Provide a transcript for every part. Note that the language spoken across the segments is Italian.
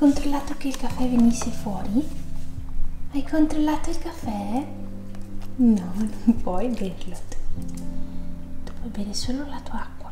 controllato che il caffè venisse fuori? Hai controllato il caffè? No, non puoi berlo tu puoi bere solo la tua acqua.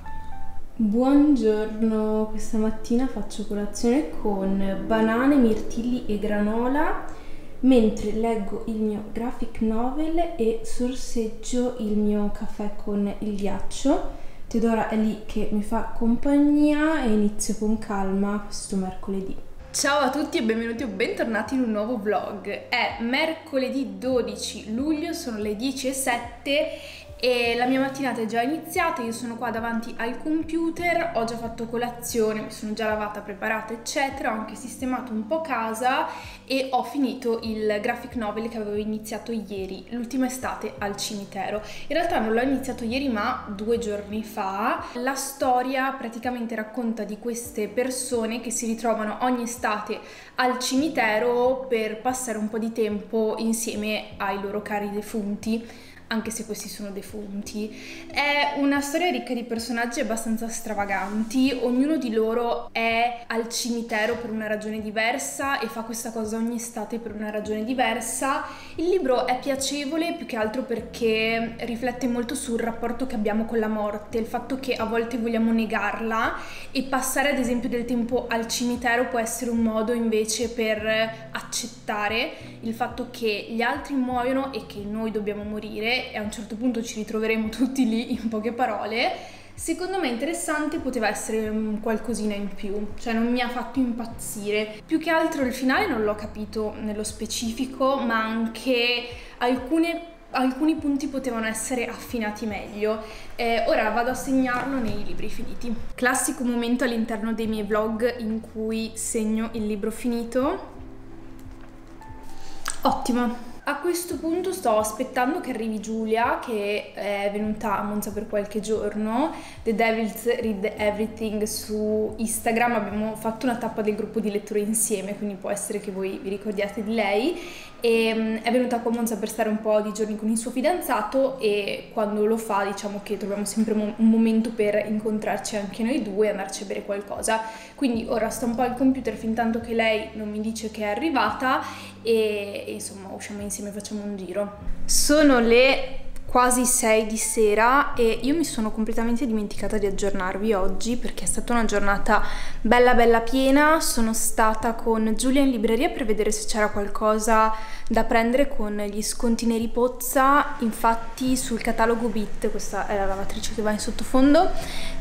Buongiorno, questa mattina faccio colazione con banane, mirtilli e granola mentre leggo il mio graphic novel e sorseggio il mio caffè con il ghiaccio. Teodora è lì che mi fa compagnia e inizio con calma questo mercoledì. Ciao a tutti e benvenuti o bentornati in un nuovo vlog. È mercoledì 12 luglio, sono le 10:07 e la mia mattinata è già iniziata. Io sono qua davanti al computer, ho già fatto colazione, mi sono già lavata, preparata eccetera, ho anche sistemato un po' casa e ho finito il graphic novel che avevo iniziato ieri, l'ultima estate al cimitero. In realtà non l'ho iniziato ieri ma 2 giorni fa. La storia praticamente racconta di queste persone che si ritrovano ogni estate al cimitero per passare un po' di tempo insieme ai loro cari defunti, anche se questi sono defunti. È una storia ricca di personaggi abbastanza stravaganti, ognuno di loro è al cimitero per una ragione diversa e fa questa cosa ogni estate per una ragione diversa. Il libro è piacevole più che altro perché riflette molto sul rapporto che abbiamo con la morte, il fatto che a volte vogliamo negarla e passare ad esempio del tempo al cimitero può essere un modo invece per accettare il fatto che gli altri muoiono e che noi dobbiamo morire e a un certo punto ci ritroveremo tutti lì, in poche parole. Secondo me interessante, poteva essere qualcosina in più, cioè non mi ha fatto impazzire. Più che altro il finale non l'ho capito nello specifico, ma anche alcuni punti potevano essere affinati meglio. Ora vado a segnarlo nei libri finiti. Classico momento all'interno dei miei vlog in cui segno il libro finito. Ottimo. A questo punto sto aspettando che arrivi Giulia, che è venuta a Monza per qualche giorno. The Devils Read Everything su Instagram, abbiamo fatto una tappa del gruppo di lettura insieme, quindi può essere che voi vi ricordiate di lei. E è venuta qua a Monza per stare un po' di giorni con il suo fidanzato e quando lo fa diciamo che troviamo sempre un momento per incontrarci anche noi due e andarci a bere qualcosa. Quindi ora sto un po' al computer fin tanto che lei non mi dice che è arrivata e insomma usciamo insieme e facciamo un giro. Sono le quasi 6 di sera e io mi sono completamente dimenticata di aggiornarvi oggi perché è stata una giornata bella piena. Sono stata con Giulia in libreria per vedere se c'era qualcosa da prendere con gli sconti neri Pozza. Infatti sul catalogo Bit, questa è la lavatrice che va in sottofondo,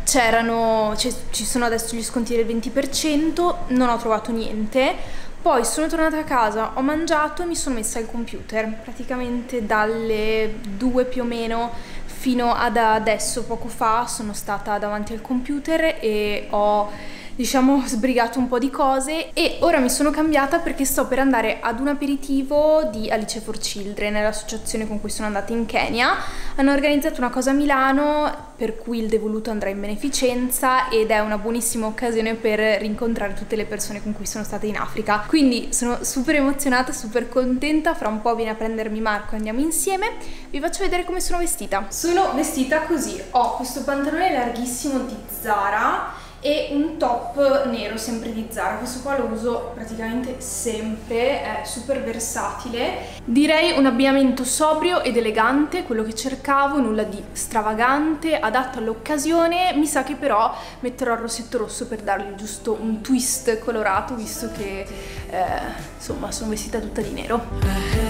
ci sono adesso gli sconti del 20%, non ho trovato niente. Poi sono tornata a casa, ho mangiato e mi sono messa al computer, praticamente dalle 2 più o meno fino ad adesso, poco fa, sono stata davanti al computer e ho sbrigato un po' di cose e ora mi sono cambiata perché sto per andare ad un aperitivo di Alice for Children, l'associazione con cui sono andata in Kenya. Hanno organizzato una cosa a Milano per cui il devoluto andrà in beneficenza ed è una buonissima occasione per rincontrare tutte le persone con cui sono stata in Africa. Quindi sono super emozionata, super contenta. Fra un po' viene a prendermi Marco e andiamo insieme. Vi faccio vedere come sono vestita. Sono vestita così, ho questo pantalone larghissimo di Zara e un top nero sempre di Zara. Questo qua lo uso praticamente sempre, è super versatile. Direi un abbigliamento sobrio ed elegante, quello che cercavo, nulla di stravagante, adatto all'occasione. Mi sa che però metterò il rossetto rosso per dargli giusto un twist colorato, visto che insomma sono vestita tutta di nero.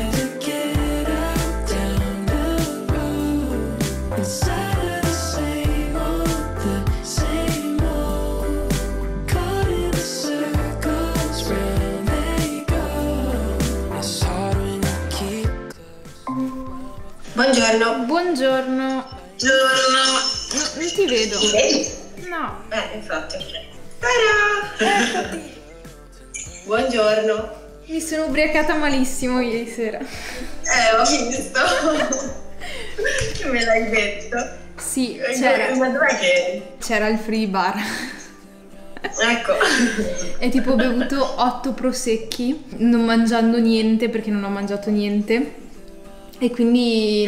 Buongiorno. Buongiorno. Buongiorno. Non ti vedo. Mi vedi? No. Infatti. Eccoti. Buongiorno. Mi sono ubriacata malissimo ieri sera. Ho visto. Che me l'hai detto. Sì, Ma dov'è che... c'era il free bar. Ecco. E tipo ho bevuto 8 prosecchi, non mangiando niente perché non ho mangiato niente. E quindi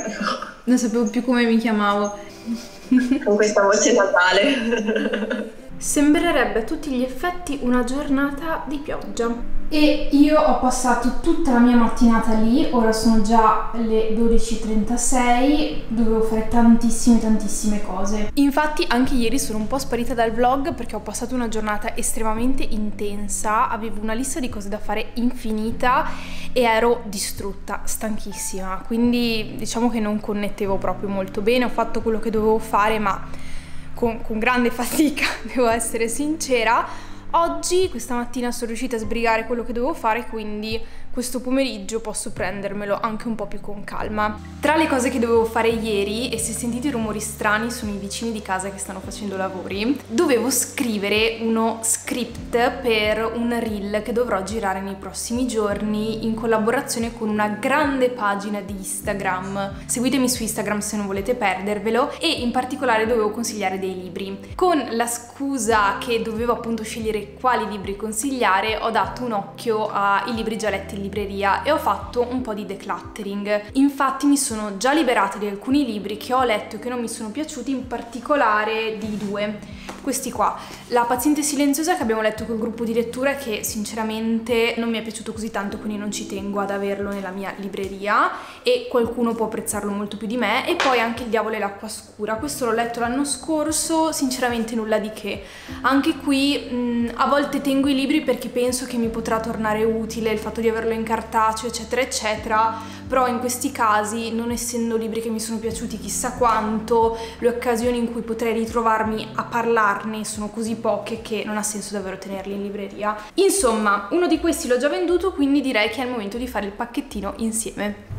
non sapevo più come mi chiamavo. Con questa voce natale. Sembrerebbe a tutti gli effetti una giornata di pioggia. E io ho passato tutta la mia mattinata lì, ora sono già le 12:36, dovevo fare tantissime cose. Infatti anche ieri sono un po' sparita dal vlog perché ho passato una giornata estremamente intensa, avevo una lista di cose da fare infinita e ero distrutta, stanchissima, quindi diciamo che non connettevo proprio molto bene, ho fatto quello che dovevo fare ma con grande fatica, devo essere sincera. Oggi, questa mattina, sono riuscita a sbrigare quello che dovevo fare, quindi questo pomeriggio posso prendermelo anche un po' più con calma. Tra le cose che dovevo fare ieri, e se sentite rumori strani sono i vicini di casa che stanno facendo lavori, dovevo scrivere uno script per un reel che dovrò girare nei prossimi giorni in collaborazione con una grande pagina di Instagram. Seguitemi su Instagram se non volete perdervelo, e in particolare dovevo consigliare dei libri. Con la scusa che dovevo appunto scegliere quali libri consigliare, ho dato un occhio ai libri già letti in libreria e ho fatto un po' di decluttering. Infatti mi sono già liberata di alcuni libri che ho letto e che non mi sono piaciuti, in particolare di due. Questi qua, La paziente silenziosa, che abbiamo letto col gruppo di lettura, che sinceramente non mi è piaciuto così tanto, quindi non ci tengo ad averlo nella mia libreria, e qualcuno può apprezzarlo molto più di me. E poi anche Il diavolo e l'acqua scura, questo l'ho letto l'anno scorso, sinceramente nulla di che. Anche qui a volte tengo i libri perché penso che mi potrà tornare utile il fatto di averlo in cartaceo eccetera eccetera, però in questi casi, non essendo libri che mi sono piaciuti chissà quanto, le occasioni in cui potrei ritrovarmi a parlarne sono così poche che non ha senso davvero tenerli in libreria. Insomma, uno di questi l'ho già venduto, quindi direi che è il momento di fare il pacchettino insieme.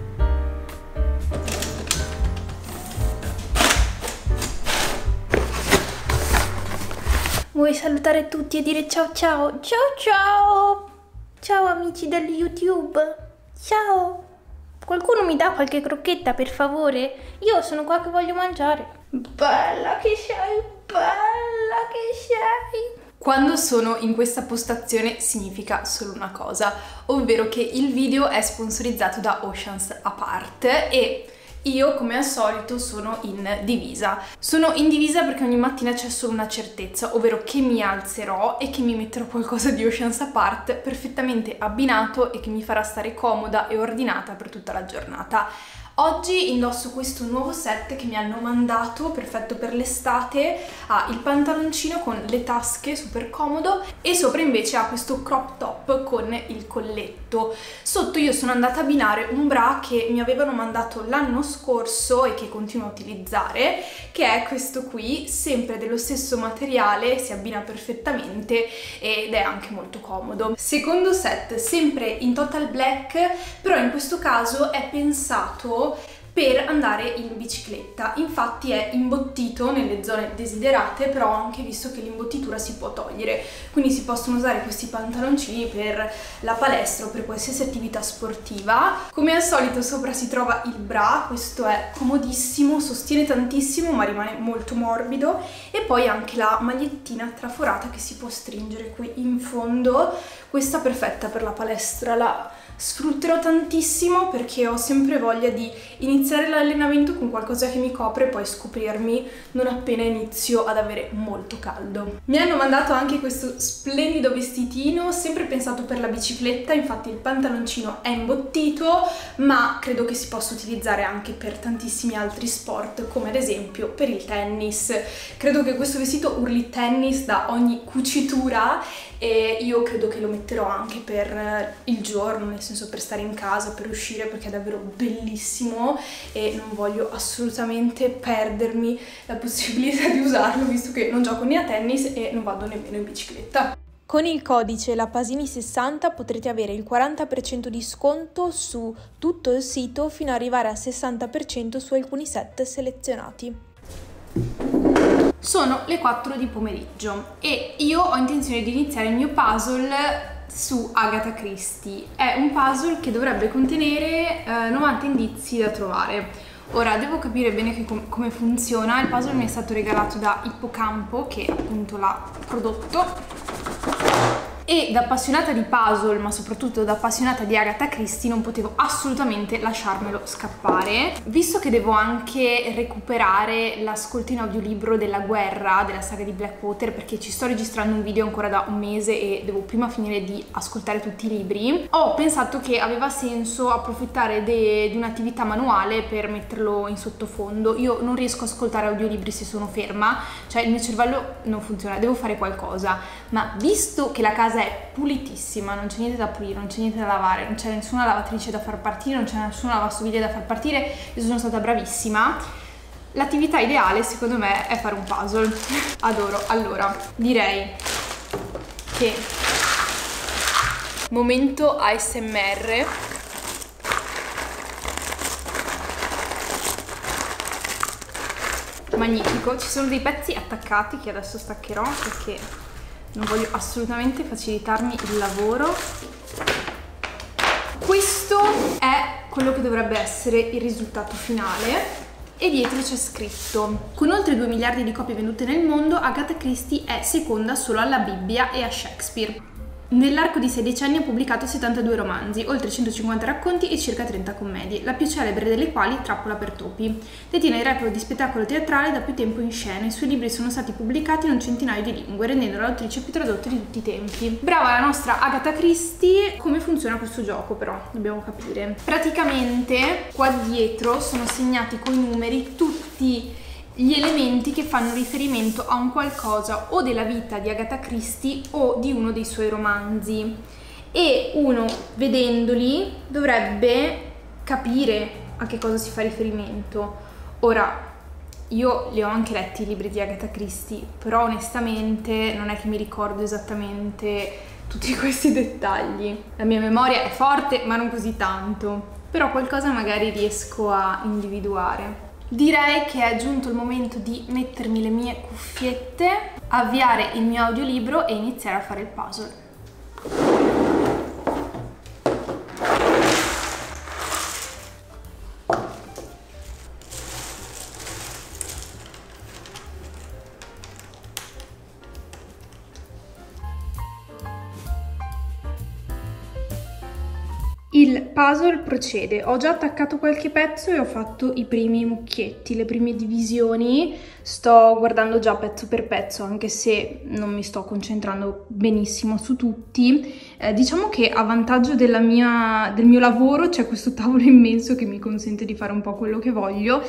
Vuoi salutare tutti e dire ciao ciao? Ciao ciao! Ciao amici del YouTube! Ciao! Qualcuno mi dà qualche crocchetta per favore? Io sono qua che voglio mangiare. Bella che sei! Bella che sei! Quando sono in questa postazione significa solo una cosa, ovvero che il video è sponsorizzato da Oceans Apart e io, come al solito, sono in divisa. Sono in divisa perché ogni mattina c'è solo una certezza, ovvero che mi alzerò e che mi metterò qualcosa di Oceans Apart perfettamente abbinato e che mi farà stare comoda e ordinata per tutta la giornata. Oggi indosso questo nuovo set che mi hanno mandato, perfetto per l'estate. Ha il pantaloncino con le tasche, super comodo, e sopra invece ha questo crop top con il colletto. Sotto io sono andata a abbinare un bra che mi avevano mandato l'anno scorso e che continuo a utilizzare, che è questo qui, sempre dello stesso materiale, si abbina perfettamente ed è anche molto comodo. Secondo set, sempre in total black, però in questo caso è pensato per andare in bicicletta, infatti è imbottito nelle zone desiderate, però ho anche visto che l'imbottitura si può togliere, quindi si possono usare questi pantaloncini per la palestra o per qualsiasi attività sportiva. Come al solito sopra si trova il bra, questo è comodissimo, sostiene tantissimo ma rimane molto morbido, e poi anche la magliettina traforata che si può stringere qui in fondo. Questa è perfetta per la palestra, la sfrutterò tantissimo perché ho sempre voglia di iniziare l'allenamento con qualcosa che mi copre e poi scoprirmi non appena inizio ad avere molto caldo. Mi hanno mandato anche questo splendido vestitino, sempre pensato per la bicicletta, infatti il pantaloncino è imbottito, ma credo che si possa utilizzare anche per tantissimi altri sport, come ad esempio per il tennis. Credo che questo vestito urli tennis da ogni cucitura e io credo che lo metterò anche per il giorno, nel senso per stare in casa, per uscire, perché è davvero bellissimo e non voglio assolutamente perdermi la possibilità di usarlo, visto che non gioco né a tennis e non vado nemmeno in bicicletta. Con il codice LAPASINI60 potrete avere il 40% di sconto su tutto il sito fino ad arrivare al 60% su alcuni set selezionati. Sono le 4 di pomeriggio e io ho intenzione di iniziare il mio puzzle su Agatha Christie. È un puzzle che dovrebbe contenere 90 indizi da trovare. Ora devo capire bene come funziona. Il puzzle mi è stato regalato da Ippocampo, che appunto l'ha prodotto, e da appassionata di puzzle, ma soprattutto da appassionata di Agatha Christie, non potevo assolutamente lasciarmelo scappare. Visto che devo anche recuperare l'ascolto in audiolibro della guerra, della saga di Blackwater, perché ci sto registrando un video ancora da un mese e devo prima finire di ascoltare tutti i libri, ho pensato che aveva senso approfittare di un'attività manuale per metterlo in sottofondo. Io non riesco a ascoltare audiolibri se sono ferma, cioè il mio cervello non funziona, devo fare qualcosa, ma visto che la casa è pulitissima, non c'è niente da pulire, non c'è niente da lavare, non c'è nessuna lavatrice da far partire, non c'è nessuna lavastoviglie da far partire, io sono stata bravissima. L'attività ideale secondo me è fare un puzzle. Adoro. Allora, direi che momento ASMR. Magnifico, ci sono dei pezzi attaccati che adesso staccherò perché non voglio assolutamente facilitarmi il lavoro. Questo è quello che dovrebbe essere il risultato finale e dietro c'è scritto: con oltre 2 miliardi di copie vendute nel mondo, Agatha Christie è seconda solo alla Bibbia e a Shakespeare. Nell'arco di 6 decenni ha pubblicato 72 romanzi, oltre 150 racconti e circa 30 commedie, la più celebre delle quali Trappola per topi. Detiene il record di spettacolo teatrale da più tempo in scena. I suoi libri sono stati pubblicati in un centinaio di lingue, rendendola l'autrice più tradotta di tutti i tempi. Brava la nostra Agatha Christie! Come funziona questo gioco però? Dobbiamo capire. Praticamente qua dietro sono segnati coi numeri tutti gli elementi che fanno riferimento a un qualcosa o della vita di Agatha Christie o di uno dei suoi romanzi, e uno vedendoli dovrebbe capire a che cosa si fa riferimento. Ora, io li ho anche letti i libri di Agatha Christie, però onestamente non è che mi ricordo esattamente tutti questi dettagli. La mia memoria è forte, ma non così tanto, però qualcosa magari riesco a individuare. Direi che è giunto il momento di mettermi le mie cuffiette, avviare il mio audiolibro e iniziare a fare il puzzle. Il puzzle procede, ho già attaccato qualche pezzo e ho fatto i primi mucchietti, le prime divisioni, sto guardando già pezzo per pezzo anche se non mi sto concentrando benissimo su tutti. Diciamo che a vantaggio del mio lavoro c'è questo tavolo immenso che mi consente di fare un po' quello che voglio,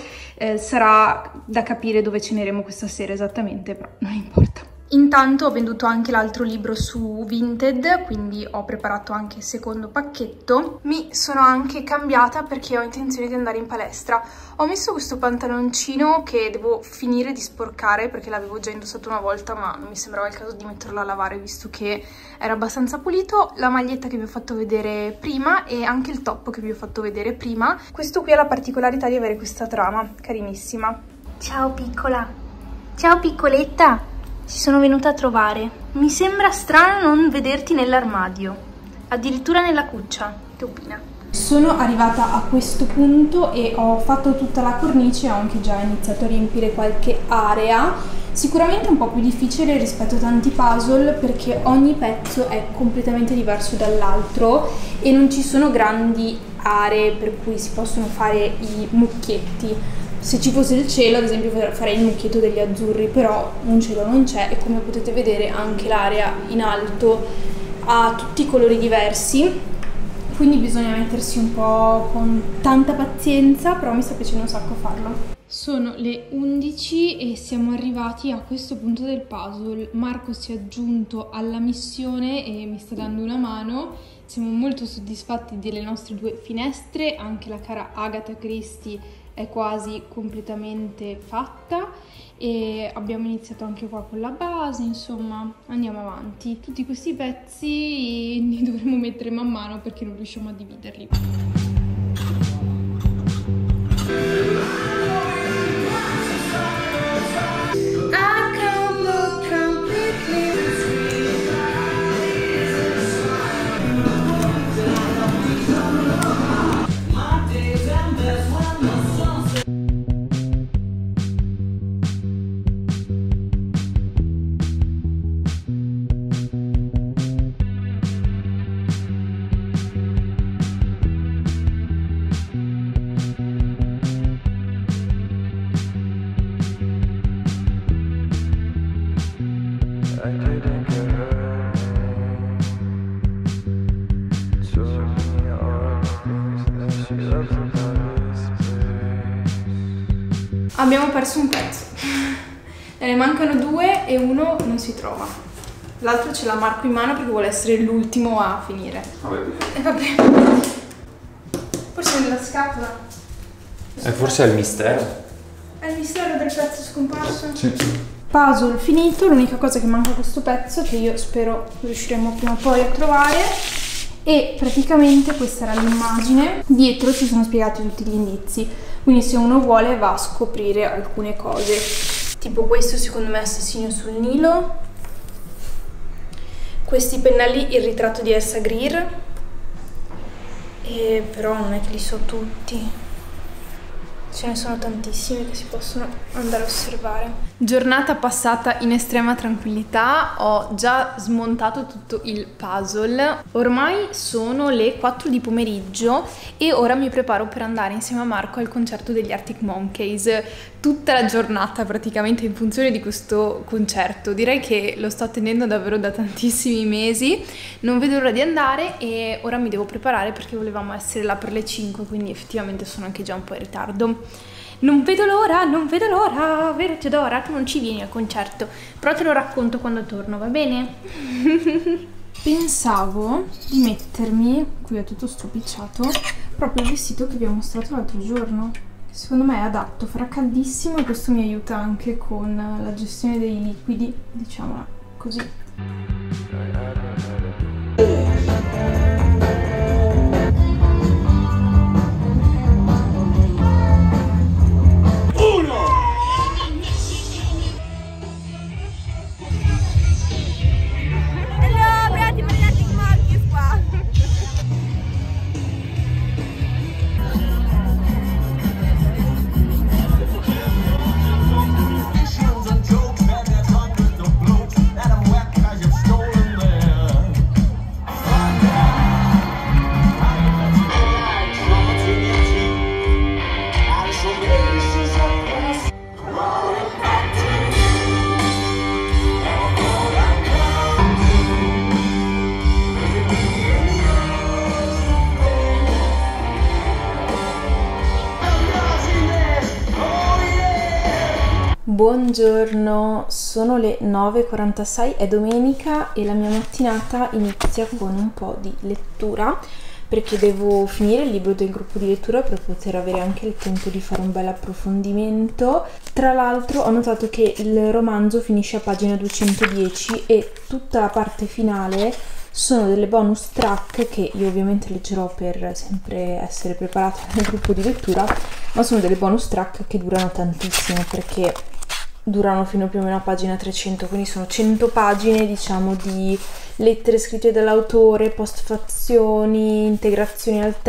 sarà da capire dove ceneremo questa sera esattamente, però non importa. Intanto ho venduto anche l'altro libro su Vinted, quindi ho preparato anche il secondo pacchetto. Mi sono anche cambiata perché ho intenzione di andare in palestra. Ho messo questo pantaloncino che devo finire di sporcare perché l'avevo già indossato una volta, ma non mi sembrava il caso di metterlo a lavare visto che era abbastanza pulito. La maglietta che vi ho fatto vedere prima e anche il top che vi ho fatto vedere prima. Questo qui ha la particolarità di avere questa trama, carinissima. Ciao piccola! Ciao piccoletta! Ci sono venuta a trovare. Mi sembra strano non vederti nell'armadio, addirittura nella cuccia, Topina. Sono arrivata a questo punto e ho fatto tutta la cornice, ho anche già iniziato a riempire qualche area. Sicuramente è un po' più difficile rispetto a tanti puzzle perché ogni pezzo è completamente diverso dall'altro e non ci sono grandi aree per cui si possono fare i mucchietti. Se ci fosse il cielo, ad esempio, farei il mucchietto degli azzurri, però un cielo non c'è e come potete vedere anche l'area in alto ha tutti i colori diversi, quindi bisogna mettersi un po' con tanta pazienza, però mi sta piacendo un sacco farlo. Sono le 11 e siamo arrivati a questo punto del puzzle. Marco si è aggiunto alla missione e mi sta dando una mano. Siamo molto soddisfatti delle nostre 2 finestre, anche la cara Agatha Christie è quasi completamente fatta e abbiamo iniziato anche qua con la base, insomma andiamo avanti. Tutti questi pezzi li dovremo mettere man mano perché non riusciamo a dividerli. Abbiamo perso un pezzo. Ne mancano 2 e uno non si trova. L'altro ce l'ha Marco in mano perché vuole essere l'ultimo a finire. E vabbè. Forse è nella scatola. Forse è il mistero. È il mistero del pezzo scomparso? Sì. Puzzle finito, l'unica cosa che manca a questo pezzo, che io spero riusciremo prima o poi a trovare, e praticamente questa era l'immagine. Dietro ci sono spiegati tutti gli indizi, quindi se uno vuole va a scoprire alcune cose, tipo questo secondo me è Assassino sul Nilo, questi pennelli Il ritratto di Elsa Greer, e però non è che li so tutti. Ce ne sono tantissimi che si possono andare a osservare. Giornata passata in estrema tranquillità, ho già smontato tutto il puzzle. Ormai sono le 4 di pomeriggio e ora mi preparo per andare insieme a Marco al concerto degli Arctic Monkeys. Tutta la giornata praticamente in funzione di questo concerto. Direi che lo sto attendendo davvero da tantissimi mesi. Non vedo l'ora di andare e ora mi devo preparare perché volevamo essere là per le 5, quindi effettivamente sono anche già un po' in ritardo. Non vedo l'ora, vero Teodora? Tu non ci vieni al concerto, però te lo racconto quando torno, va bene? Pensavo di mettermi, qui è tutto stropicciato, proprio il vestito che vi ho mostrato l'altro giorno. Secondo me è adatto, farà caldissimo e questo mi aiuta anche con la gestione dei liquidi, diciamola così. Buongiorno, sono le 9:46, è domenica e la mia mattinata inizia con un po' di lettura perché devo finire il libro del gruppo di lettura per poter avere anche il tempo di fare un bel approfondimento. Tra l'altro ho notato che il romanzo finisce a pagina 210 e tutta la parte finale sono delle bonus track che io ovviamente leggerò per sempre essere preparata nel gruppo di lettura, ma sono delle bonus track che durano tantissimo perché durano fino più o meno a pagina 300, quindi sono 100 pagine diciamo di lettere scritte dall'autore, postfazioni, integrazioni al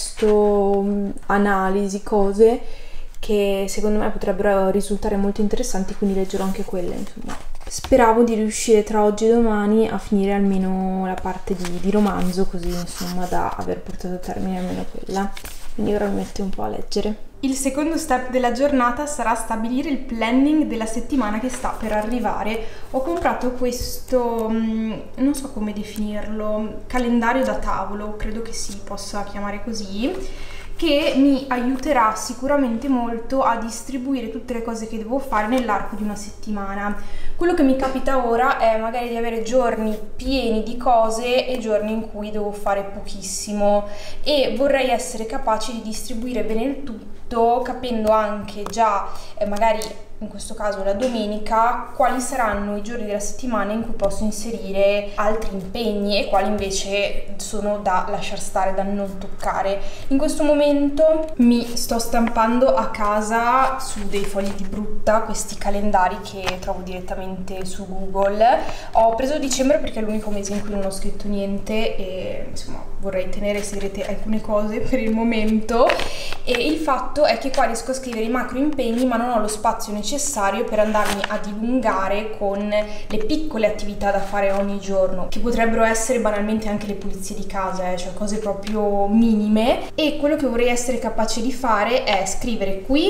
testo, analisi, cose che secondo me potrebbero risultare molto interessanti, quindi leggerò anche quelle, insomma. Speravo di riuscire tra oggi e domani a finire almeno la parte di romanzo, così insomma da aver portato a termine almeno quella, quindi ora mi metto un po' a leggere. Il secondo step della giornata sarà stabilire il planning della settimana che sta per arrivare. Ho comprato questo, non so come definirlo, calendario da tavolo, credo che si possa chiamare così, che mi aiuterà sicuramente molto a distribuire tutte le cose che devo fare nell'arco di una settimana. Quello che mi capita ora è magari di avere giorni pieni di cose e giorni in cui devo fare pochissimo e vorrei essere capace di distribuire bene il tutto, capendo anche già magari in questo caso la domenica quali saranno i giorni della settimana in cui posso inserire altri impegni e quali invece sono da lasciar stare, da non toccare. In questo momento mi sto stampando a casa su dei fogli di brutta questi calendari che trovo direttamente su Google. Ho preso dicembre perché è l'unico mese in cui non ho scritto niente e insomma vorrei tenere segrete alcune cose per il momento, e il fatto è che qua riesco a scrivere i macro impegni ma non ho lo spazio necessario per andarmi a dilungare con le piccole attività da fare ogni giorno, che potrebbero essere banalmente anche le pulizie di casa, cioè cose proprio minime. E quello che vorrei essere capace di fare è scrivere qui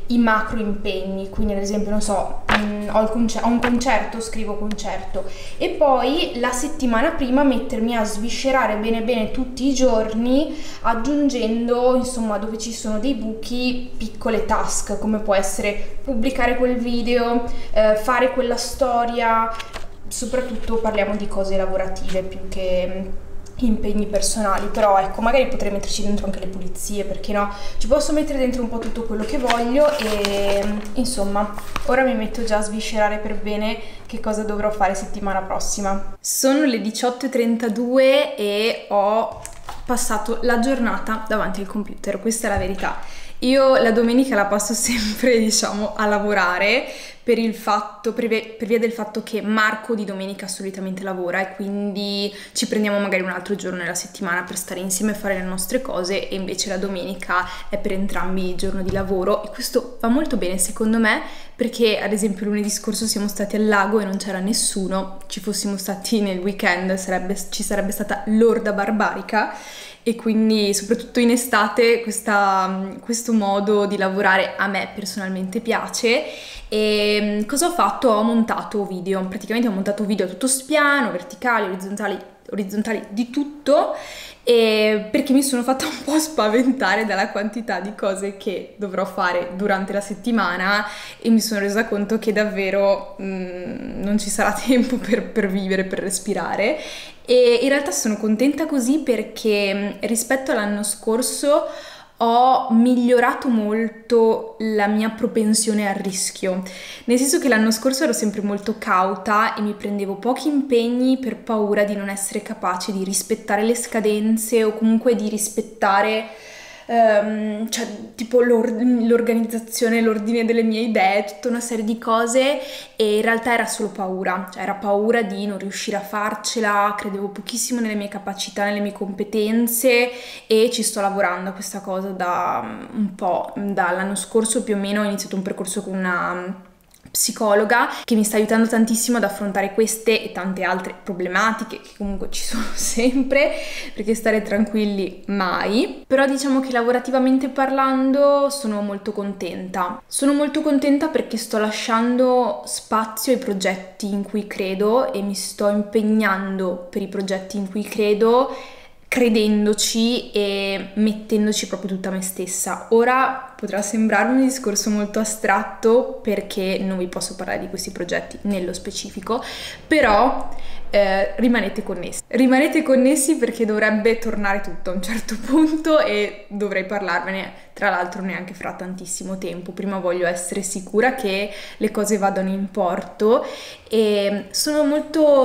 i macro impegni, quindi ad esempio non so, ho un concerto, scrivo concerto, e poi la settimana prima mettermi a sviscerare bene bene tutti i giorni, aggiungendo insomma dove ci sono dei buchi piccole task, come può essere pubblicare quel video, fare quella storia. Soprattutto parliamo di cose lavorative più che impegni personali, però ecco, magari potrei metterci dentro anche le pulizie, perché no? Ci posso mettere dentro un po' tutto quello che voglio e insomma, ora mi metto già a sviscerare per bene che cosa dovrò fare settimana prossima. Sono le 18:32 e ho passato la giornata davanti al computer, questa è la verità. Io la domenica la passo sempre, diciamo, a lavorare per via del fatto che Marco di domenica solitamente lavora e quindi ci prendiamo magari un altro giorno nella settimana per stare insieme e fare le nostre cose, e invece la domenica è per entrambi il giorno di lavoro, e questo va molto bene secondo me, perché ad esempio lunedì scorso siamo stati al lago e non c'era nessuno, ci fossimo stati nel weekend ci sarebbe stata l'orda barbarica. E quindi soprattutto in estate questo modo di lavorare a me personalmente piace. E cosa ho fatto? Ho montato video, praticamente ho montato video a tutto spiano, verticali, orizzontali, di tutto, perché mi sono fatta un po' spaventare dalla quantità di cose che dovrò fare durante la settimana, e mi sono resa conto che davvero non ci sarà tempo per vivere, per respirare. E in realtà sono contenta così, perché rispetto all'anno scorso ho migliorato molto la mia propensione al rischio, nel senso che l'anno scorso ero sempre molto cauta e mi prendevo pochi impegni per paura di non essere capace di rispettare le scadenze, o comunque di rispettare cioè tipo l'organizzazione, l'ordine delle mie idee, tutta una serie di cose, e in realtà era solo paura, cioè era paura di non riuscire a farcela, credevo pochissimo nelle mie capacità, nelle mie competenze, e ci sto lavorando a questa cosa da un po', dall'anno scorso più o meno. Ho iniziato un percorso con una psicologa che mi sta aiutando tantissimo ad affrontare queste e tante altre problematiche che comunque ci sono sempre, perché stare tranquilli mai. Però diciamo che lavorativamente parlando sono molto contenta perché sto lasciando spazio ai progetti in cui credo e mi sto impegnando per i progetti in cui credo, credendoci e mettendoci proprio tutta me stessa. Ora potrà sembrarmi un discorso molto astratto, perché non vi posso parlare di questi progetti nello specifico, però rimanete connessi perché dovrebbe tornare tutto a un certo punto e dovrei parlarvene, tra l'altro neanche fra tantissimo tempo. Prima voglio essere sicura che le cose vadano in porto, e sono molto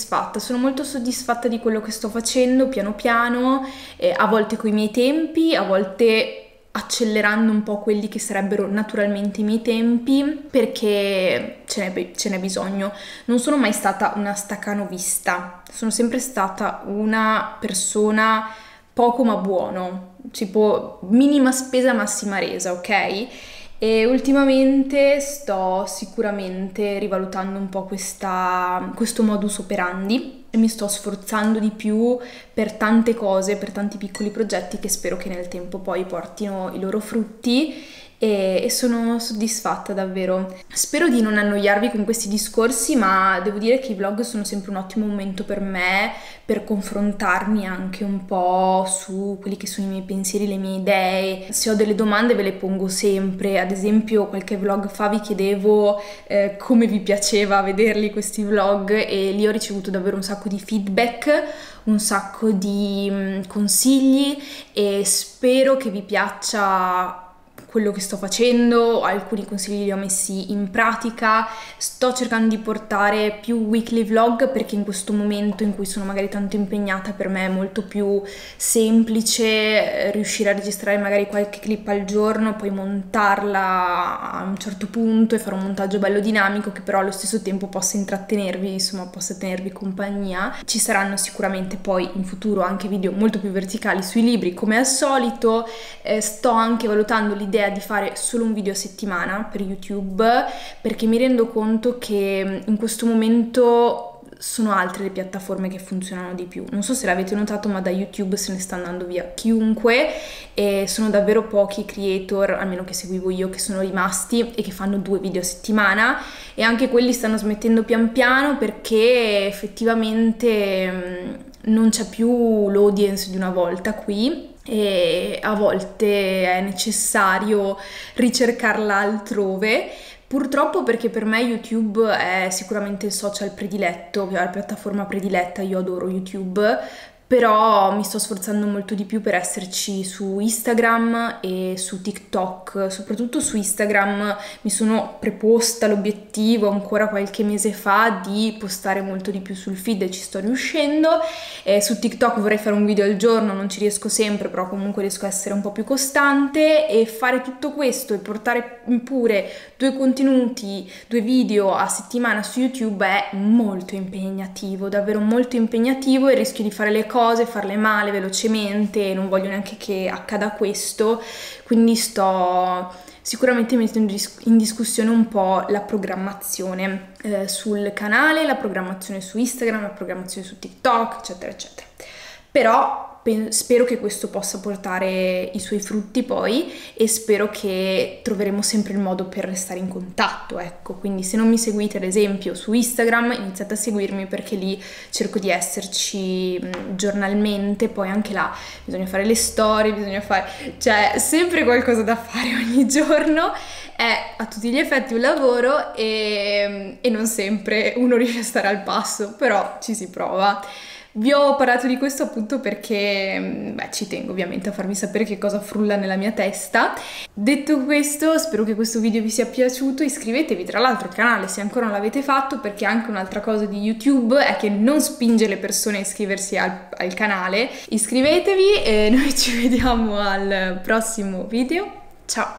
soddisfatta di quello che sto facendo piano piano, a volte coi miei tempi, a volte accelerando un po' quelli che sarebbero naturalmente i miei tempi, perché ce n'è bisogno. Non sono mai stata una staccanovista, sono sempre stata una persona poco ma buono, tipo minima spesa massima resa, ok? E ultimamente sto sicuramente rivalutando un po' questo modus operandi e mi sto sforzando di più per tante cose, per tanti piccoli progetti che spero che nel tempo poi portino i loro frutti, e sono soddisfatta davvero. Spero di non annoiarvi con questi discorsi, ma devo dire che i vlog sono sempre un ottimo momento per me, per confrontarmi anche un po' su quelli che sono i miei pensieri, le mie idee. Se ho delle domande ve le pongo sempre. Ad esempio qualche vlog fa vi chiedevo come vi piaceva vederli questi vlog, e lì ho ricevuto davvero un sacco di feedback, un sacco di consigli, e spero che vi piaccia quello che sto facendo. Alcuni consigli li ho messi in pratica. Sto cercando di portare più weekly vlog, perché in questo momento in cui sono magari tanto impegnata per me è molto più semplice riuscire a registrare magari qualche clip al giorno, poi montarla a un certo punto e fare un montaggio bello dinamico che però allo stesso tempo possa intrattenervi, insomma possa tenervi compagnia. Ci saranno sicuramente poi in futuro anche video molto più verticali sui libri come al solito. Sto anche valutando l'idea di fare solo un video a settimana per YouTube, perché mi rendo conto che in questo momento sono altre le piattaforme che funzionano di più. Non so se l'avete notato, ma da YouTube se ne sta andando via chiunque, e sono davvero pochi creator, almeno che seguivo io, che sono rimasti e che fanno 2 video a settimana, e anche quelli stanno smettendo pian piano perché effettivamente non c'è più l'audience di una volta qui e a volte è necessario ricercarla altrove. Purtroppo, perché per me YouTube è sicuramente il social prediletto, la piattaforma prediletta, io adoro YouTube, però mi sto sforzando molto di più per esserci su Instagram e su TikTok. Soprattutto su Instagram mi sono preposta l'obiettivo ancora qualche mese fa di postare molto di più sul feed e ci sto riuscendo. Su TikTok vorrei fare un video al giorno, non ci riesco sempre, però comunque riesco a essere un po' più costante, e fare tutto questo e portare pure 2 contenuti, 2 video a settimana su YouTube è molto impegnativo, davvero molto impegnativo, e rischio di fare le cose, farle male velocemente, e non voglio neanche che accada questo, quindi sto sicuramente mettendo in discussione un po' la programmazione sul canale, la programmazione su Instagram, la programmazione su TikTok, eccetera eccetera. Però spero che questo possa portare i suoi frutti poi, e spero che troveremo sempre il modo per restare in contatto, ecco. Quindi se non mi seguite ad esempio su Instagram, iniziate a seguirmi, perché lì cerco di esserci giornalmente. Poi anche là bisogna fare le storie, bisogna fare, cioè sempre qualcosa da fare ogni giorno. È a tutti gli effetti un lavoro e non sempre uno riesce a stare al passo, però ci si prova. Vi ho parlato di questo appunto perché ci tengo ovviamente a farvi sapere che cosa frulla nella mia testa. Detto questo, spero che questo video vi sia piaciuto. Iscrivetevi tra l'altro al canale se ancora non l'avete fatto, perché anche un'altra cosa di YouTube è che non spinge le persone a iscriversi al canale. Iscrivetevi e noi ci vediamo al prossimo video. Ciao!